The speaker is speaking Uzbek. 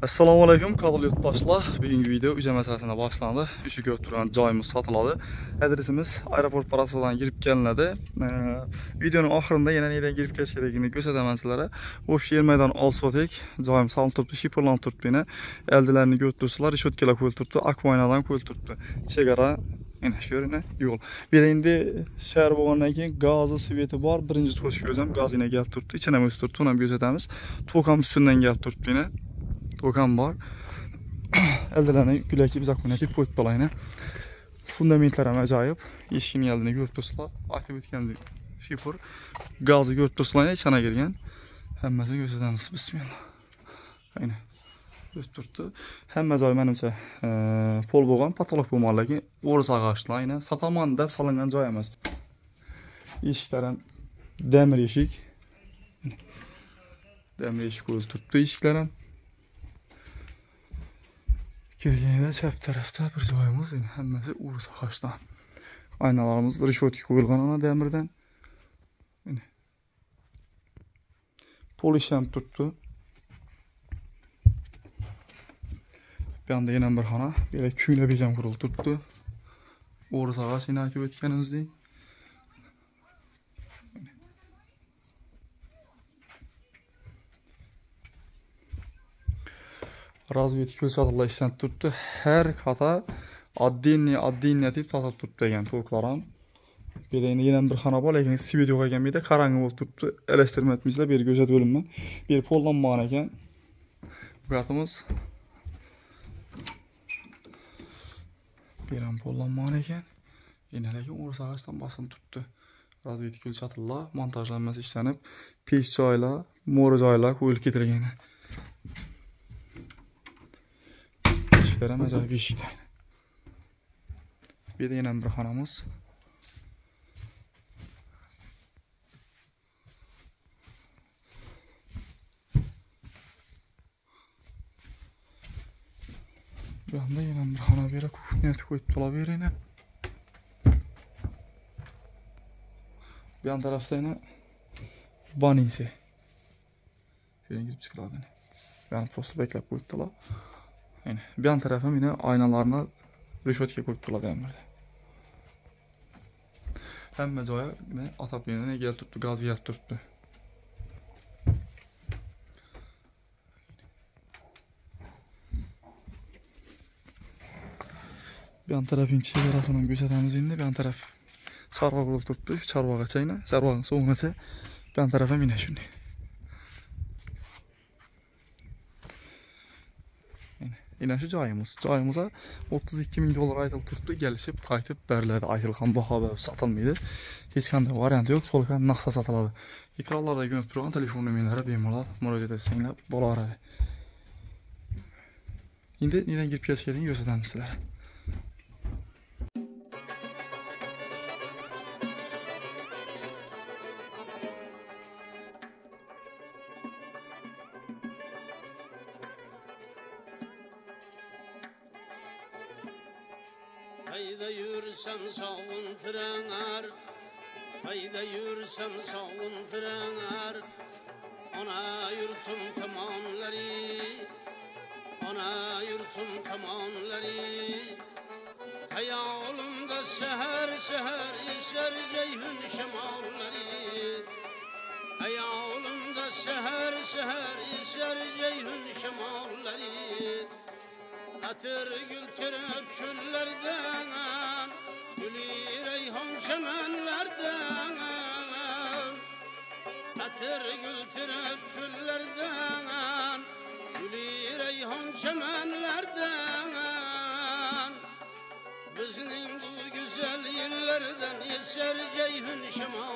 Assalomu alaykum qadrli yurtdoshlar. Bugungi video uy masalasida boshlandi. Ishi ko'rib turgan joyimiz sotiladi. Adresimiz aeroport parasından girib kelinadi. Videoning oxirida yana neden girib kelish kerakligini ko'rsataman sizlarga. O'sha yer maydon olsotik, joyim salınıp turibdi, shipirlanib turibdi. Eldilarni ko'rib tursizlar, ishotkalar qo'yilib turibdi, akvaynadan qo'yilib turibdi. Chegara mana shu yerine yo'l. Bir de endi shahar bo'lgandan keyin gazi, sveti bor. Birinchi to'shak o'zim gazine kelib turibdi. Ichini o'tib turibdi, uni ham ko'rsatamiz. To'kam ustidan kelib turibdi yana. To'kam bor. Eldilarni gulaki biz akvaynaga qo'yib qo'yaylik. Fundamentlar ham ajoyib. Eshikning oldini ko'rib tursizlar. Aytib o'tgandek shifr gazi ko'rib tursizlar, ichana kirgan. Hammasini ko'rsatamiz. Bismillah. Ayni o'tib turibdi. Hamma joy menimcha pol bo'lgan, patolog bo'lgan, lekin o'ris ag'ashlar, aynan sataman deb solingan joy emas. Eshiklar ham demir eshik. Demir eshik qo'yilib turibdi eshiklar ham. Kirganda chap tarafda bir joyimiz, yine hammasi o'ris ag'ashdan. Aynalarimiz rishotka qo'yilgan ana demirdan. Yine polish ham turibdi. Bir anda yana bir xona, böyle kuyla bejam qurilib turibdi. O'ris ag'ash yine aytib o'tganimizdek. Razvedka ko'rsatuvlar ishlanib turibdi. Har qata oddenniy deb sotib turibdi degan to'klar ham. Bir de yana bir xona bor, lekin svet yo'q ekan, bu qarangi bo'lib turibdi. Elektrma etmişler, bir ko'rsatib o'limman. Bir pollanmagan ekan. Bu qatimiz bir ham pollanmagan ekan. Yana lekin o'ris ag'ashdan bosim turibdi. Razvedka ko'rsatuvlar montajlanmasi ishlanib, pech joylar, mo'ri joylar qo'yilib ketilgan. Eshiklar ajoyib eshiklar. Bir de yana bir xonamiz. Bu anda yana bir xona bera kuxnyani qo'yib tolaveraylik. Bu yan tarafda yana banisi. Şöyle girip çıkıladın. Yani prosto beklep qo'yibdilar. Yani bir yan tarafım yine aynalarına rishotka qo'yib turadi emirdi. Hamma joyi yine atab yana kelib turibdi, gaz kelib turibdi. Bir yan tarafın chegarasini ko'rsatamiz endi. Bir yan taraf chorva bo'lib turibdi. Shu chorvagacha yine, chorvaning so'ngacha bir yan tarafim yine shunday. Yine şu joyimiz 32 ming dollar aytılib turibdi, kelishib qaytib beriladi. Aytilgan baho berib sotilmaydi. Hech qanday variant yo'q, to'liq naqdda sotiladi. Ekranlarda ko'rinib turgan telefon nomerlari bemalol murojaat etsanglar bo'laveradi. Endi neden girib kelishganini ko'rsatamiz sizlarga. Hayda yürüsem sağın trener, hayda yürüsem sağın trener. Ana yurtum tamamları, ana yurtum tamamları. Hayalımda seher seher eser ceyhun şemalları. Hayalımda seher seher eser ceyhun şemalları. Atır gültürüp çöllerden, gülü reyhan çemenlerden. Atır gültürüp çöllerden, gülü reyhan çemenlerden. Bizning bu güzel yerlerden eser ceyhun şemal.